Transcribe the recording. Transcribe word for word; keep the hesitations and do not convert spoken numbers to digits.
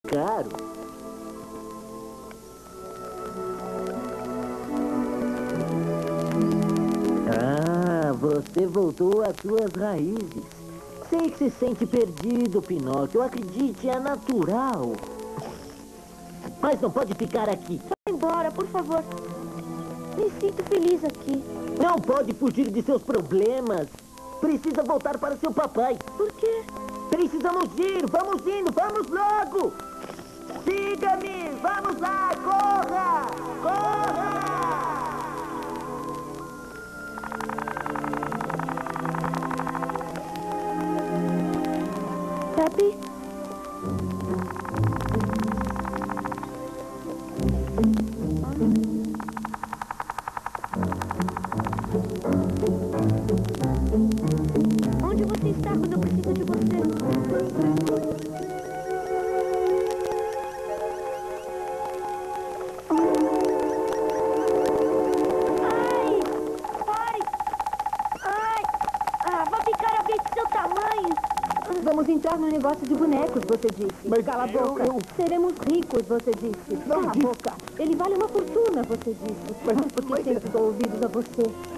caro. Ah, você voltou às suas raízes. Sei que se sente perdido, Pinóquio. Acredite, é natural. Mas não pode ficar aqui. Vai embora, por favor. Me sinto feliz aqui. Não pode fugir de seus problemas. Precisa voltar para seu papai. Por quê? Precisamos ir. Vamos indo. Vamos logo. Siga-me. Vamos lá. Corra. Corra. Papi? Onde você está quando eu preciso de você? Ai! Ai! Ai! Ah, vou ficar a ver de seu tamanho! Vamos entrar no negócio de bonecos, você disse. Mas Cala a eu- boca. eu- Seremos ricos, você disse. Não Cala disse. a boca. Ele vale uma fortuna, você disse. Mas- Porque mas- sempre dou ouvidos a você.